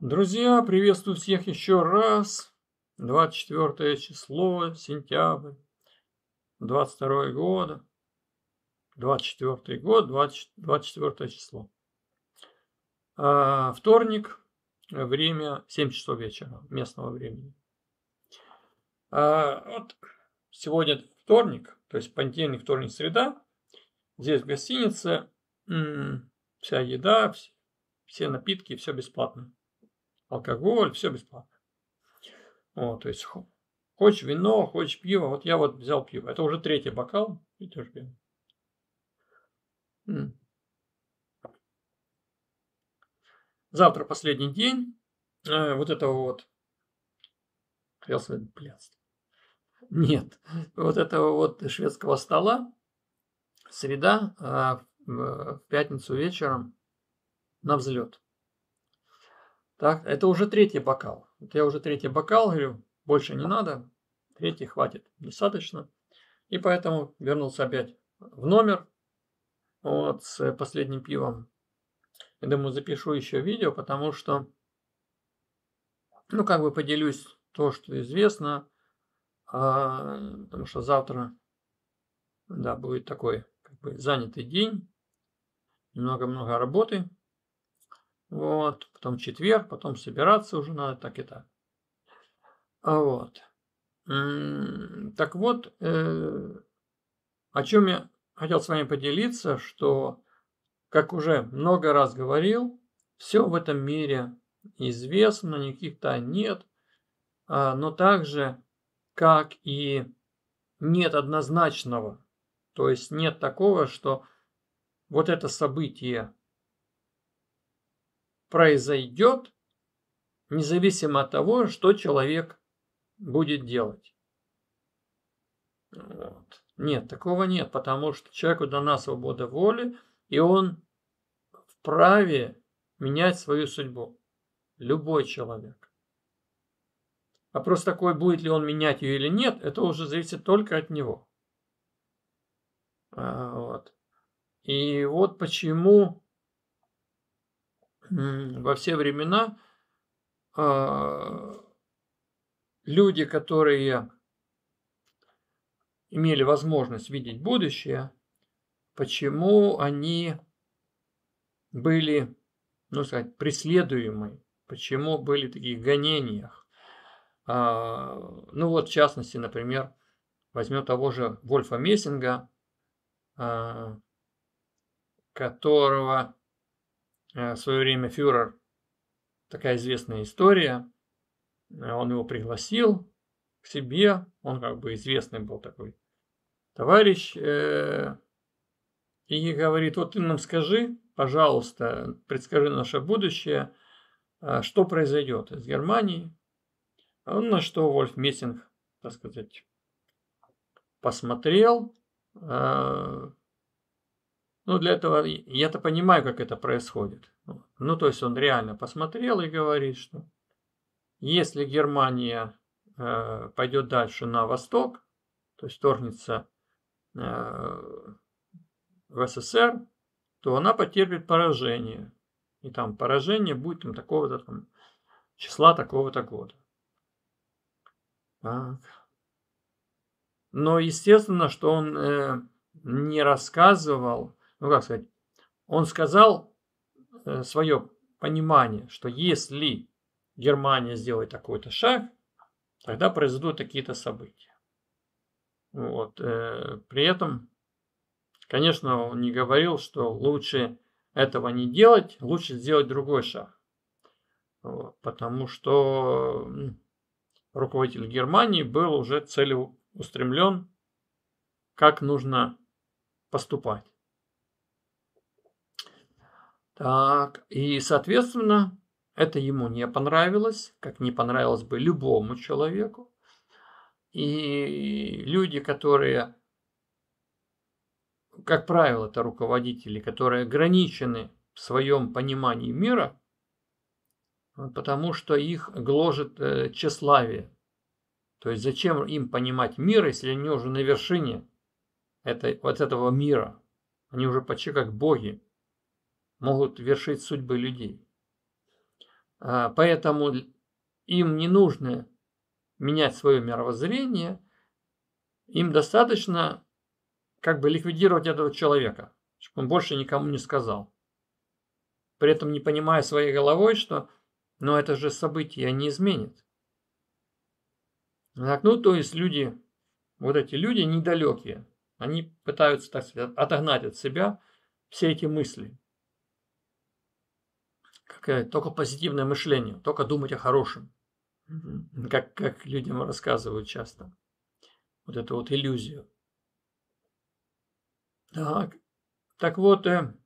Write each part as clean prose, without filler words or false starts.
Друзья, приветствую всех еще раз. 24 число, сентябрь, 22 года. 24 год, 24 число. Вторник, время 7 часов вечера местного времени. Вот сегодня вторник, то есть понедельник, вторник, среда. Здесь в гостинице вся еда, все напитки, все бесплатно. Алкоголь, все бесплатно. Вот, то есть хочешь вино, хочешь пиво. Вот я вот взял пиво. Это уже третий бокал. Видишь, пиво. Завтра последний день вот этого вот, хотел сказать, блядства. Нет, вот этого вот шведского стола. Среда, в пятницу вечером на взлет. Так, это уже третий бокал. Вот я уже третий бокал, говорю, больше не надо. Третий хватит, достаточно. И поэтому вернулся опять в номер вот с последним пивом. Я думаю, запишу еще видео, потому что, как бы поделюсь то, что известно, потому что завтра, да, будет такой, как бы, занятый день, много-много работы, вот, потом четверг, потом собираться уже надо, так и так. Вот. Так вот, о чем я хотел с вами поделиться, что, как уже много раз говорил, все в этом мире известно, никаких тайн нет, но также, как и нет однозначного, то есть нет такого, что вот это событие произойдет, независимо от того, что человек будет делать. Вот. Нет, такого нет, потому что человеку дана свобода воли, и он вправе менять свою судьбу. Любой человек. Вопрос такой, будет ли он менять ее или нет, это уже зависит только от него. Вот. И вот почему во все времена люди, которые имели возможность видеть будущее, почему они были, преследуемы, почему были в таких гонениях. В частности, например, возьмем того же Вольфа Мессинга, которого в свое время фюрер, такая известная история, он его пригласил к себе, он как бы известный был такой товарищ, и говорит, вот ты нам скажи, пожалуйста, предскажи наше будущее, что произойдет с Германией. На что Вольф Мессинг, так сказать, посмотрел. Для этого я-то понимаю, как это происходит. То есть он реально посмотрел и говорит, что если Германия пойдет дальше на восток, то есть вторгнется в СССР, то она потерпит поражение. И там поражение будет такого-то там числа, такого-то года. Так. Но естественно, что он не рассказывал, он сказал свое понимание, что если Германия сделает такой-то шаг, тогда произойдут такие-то события. Вот. При этом, конечно, он не говорил, что лучше этого не делать, лучше сделать другой шаг. Вот. Потому что руководитель Германии был уже целеустремлен, как нужно поступать. Так, и, соответственно, это ему не понравилось, как не понравилось бы любому человеку. И люди, которые, как правило, это руководители, которые ограничены в своем понимании мира, потому что их гложет тщеславие. То есть зачем им понимать мир, если они уже на вершине этого мира? Они уже почти как боги, могут вершить судьбы людей. Поэтому им не нужно менять свое мировоззрение, им достаточно как бы ликвидировать этого человека, чтобы он больше никому не сказал. При этом не понимая своей головой, что это же события не изменит. Так, то есть люди, вот эти люди недалекие, они пытаются, так сказать, отогнать от себя все эти мысли. Только позитивное мышление, только думать о хорошем. Как людям рассказывают часто. Вот эту вот иллюзию. Так вот,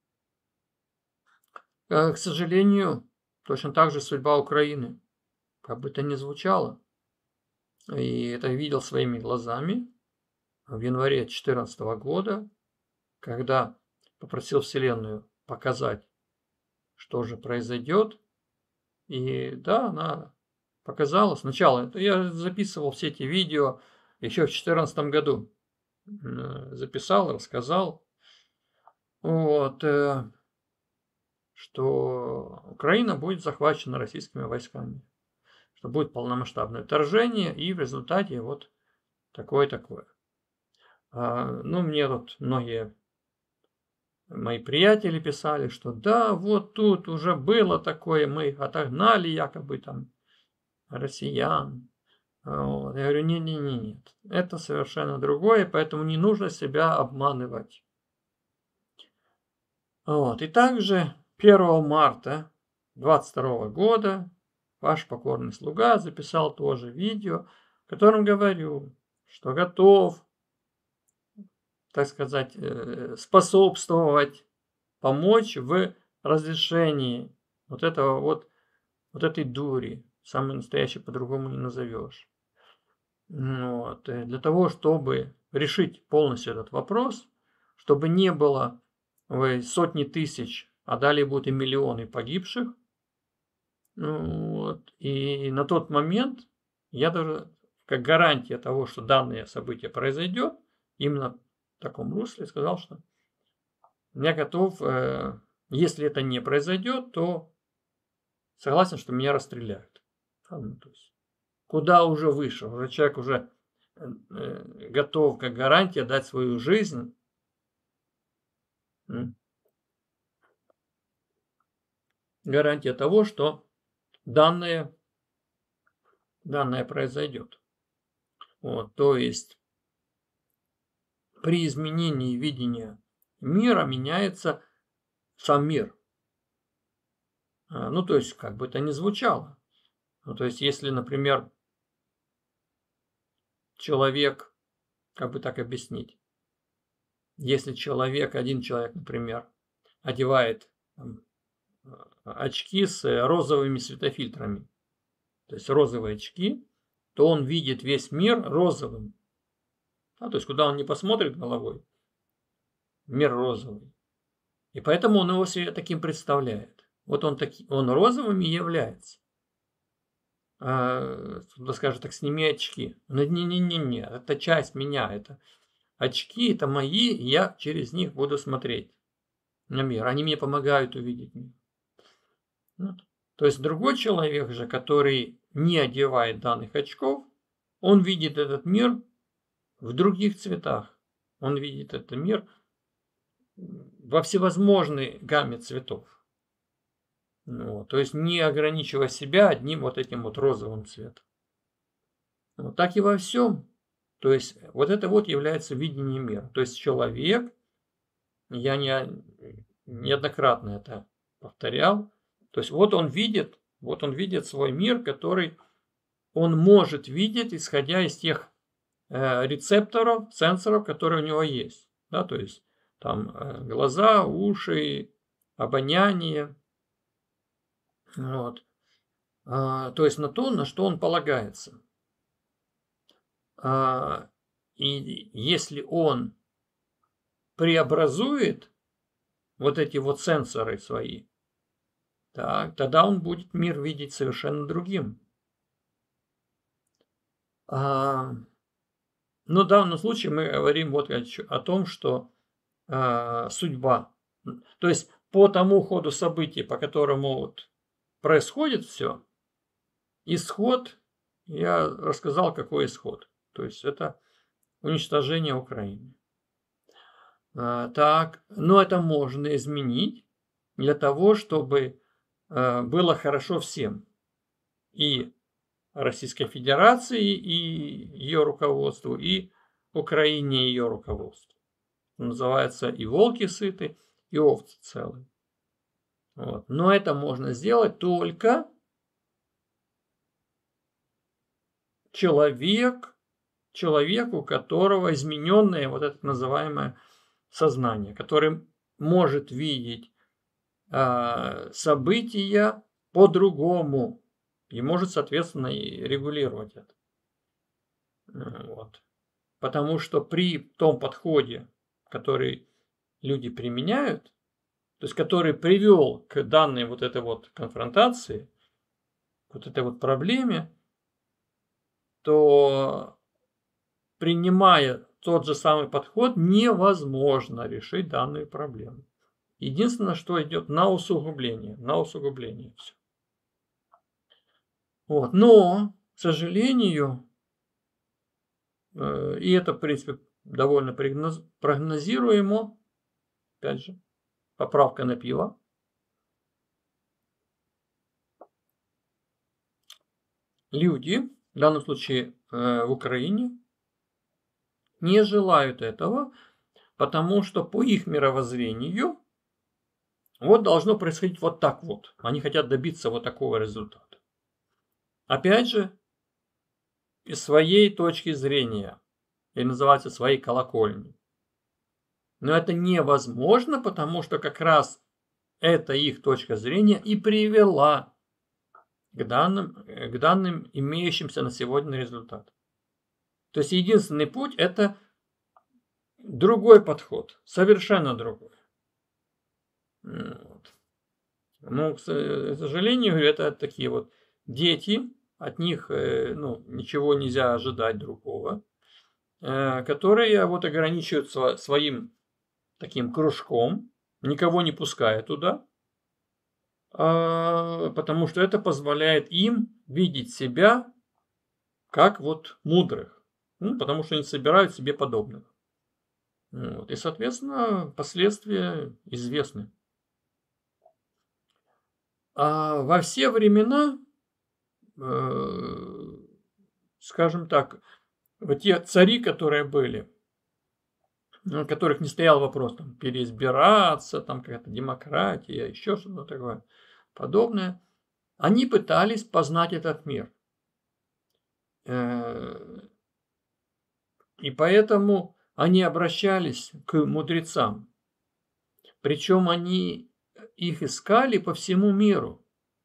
к сожалению, точно так же судьба Украины. Как бы это ни звучало. И это видел своими глазами в январе 2014 года, когда попросил Вселенную показать, что же произойдет. И да, она показала. Сначала я записывал все эти видео еще в 2014 году. Записал, рассказал. Вот, что Украина будет захвачена российскими войсками. Что будет полномасштабное вторжение, и в результате вот такое-такое. Мне тут многие мои приятели писали, что да, вот тут уже было такое, мы отогнали якобы там россиян. Вот. Я говорю, нет, это совершенно другое, поэтому не нужно себя обманывать. Вот. И также 1 марта 2022 года ваш покорный слуга записал тоже видео, в котором говорю, что готов, так сказать, способствовать, помочь в разрешении вот этой дури. Самый настоящий по-другому не назовешь. Вот. Для того, чтобы решить полностью этот вопрос, чтобы не было сотни тысяч, а далее будут и миллионы погибших. Вот. И на тот момент я даже как гарантия того, что данное событие произойдет, именно в таком русле, сказал, что я готов, если это не произойдет, то согласен, что меня расстреляют. То есть, куда уже выше, уже человек уже готов как гарантия дать свою жизнь. Гарантия того, что данное произойдет. Вот, то есть при изменении видения мира меняется сам мир. То есть, как бы это ни звучало. То есть, если, например, человек, как бы так объяснить, если один человек, например, одевает очки с розовыми светофильтрами, то есть розовые очки, то он видит весь мир розовым. То есть, куда он не посмотрит головой, мир розовый. И поэтому он его себе таким представляет. Вот он розовым и является. Кто-то скажет, так сними очки. Не, это часть меня. Это очки, это мои, и я через них буду смотреть на мир. Они мне помогают увидеть мир. То есть другой человек же, который не одевает данных очков, он видит этот мир в других цветах. Он видит этот мир во всевозможной гамме цветов. То есть не ограничивая себя одним вот этим вот розовым цветом. Так и во всем. То есть вот это вот является видением мира. То есть человек, я неоднократно это повторял, то есть вот он видит свой мир, который он может видеть, исходя из тех рецепторов, сенсоров, которые у него есть. То есть там глаза, уши, обоняние. Вот. То есть на то, на что он полагается. И если он преобразует вот эти вот сенсоры свои, тогда он будет мир видеть совершенно другим. В данном случае мы говорим вот о том, что судьба. То есть по тому ходу событий, по которому происходит все, исход, я рассказал, какой исход. То есть это уничтожение Украины. Так, но это можно изменить для того, чтобы было хорошо всем. И Российской Федерации, и ее руководству, и Украине, и ее руководству. Называется и волки сыты, и овцы целые. Вот. Но это можно сделать только человеку, у которого измененное вот это называемое сознание, который может видеть события по-другому и может, соответственно, и регулировать это. Вот. Потому что при том подходе, который люди применяют, то есть который привел к данной вот этой вот конфронтации, вот этой вот проблеме, то, принимая тот же самый подход, невозможно решить данную проблему. Единственное, что идет на усугубление все. Вот. Но, к сожалению, и это, в принципе, довольно прогнозируемо, опять же, поправка на пиво. Люди, в данном случае в Украине, не желают этого, потому что по их мировоззрению вот должно происходить вот так вот. Они хотят добиться вот такого результата. Опять же, из своей точки зрения, или называется своей колокольни. Но это невозможно, потому что как раз эта их точка зрения и привела к данным имеющимся на сегодня результатам. То есть единственный путь — это другой подход, совершенно другой. Вот. Но, к сожалению, это такие вот дети, от них ничего нельзя ожидать другого, которые вот ограничиваются своим таким кружком, никого не пуская туда, потому что это позволяет им видеть себя как вот мудрых, потому что они собирают себе подобных. Вот. И, соответственно, последствия известны. Во все времена, скажем так, вот те цари, которые были, у которых не стоял вопрос там, переизбираться, там какая-то демократия, еще что-то такое подобное, они пытались познать этот мир. И поэтому они обращались к мудрецам. Причем они их искали по всему миру.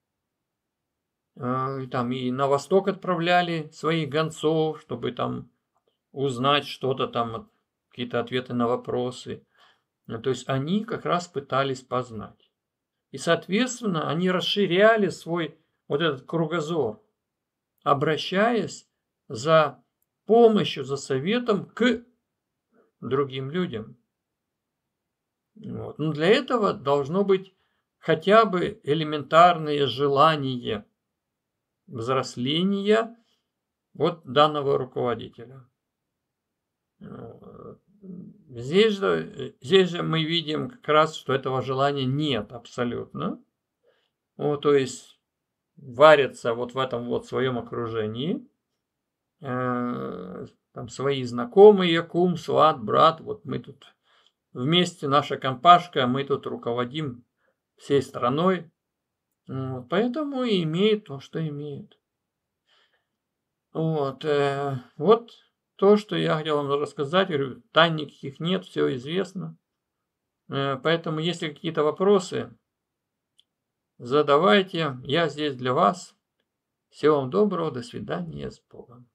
Там и на восток отправляли своих гонцов, чтобы там узнать что-то там, какие-то ответы на вопросы. То есть они как раз пытались познать. И, соответственно, они расширяли свой вот этот кругозор, обращаясь за помощью, за советом к другим людям. Вот. Но для этого должно быть хотя бы элементарное желание взросления вот данного руководителя. Здесь же мы видим как раз, что этого желания нет абсолютно. Вот, то есть варятся вот в этом вот своем окружении. Там свои знакомые, кум, сват, брат. Вот мы тут вместе, наша компашка, мы тут руководим всей страной. Вот, поэтому и имеет то, что имеет. Вот, вот то, что я хотел вам рассказать. Говорю, тайн никаких нет, все известно. Поэтому, если какие-то вопросы, задавайте. Я здесь для вас. Всего вам доброго, до свидания, с Богом.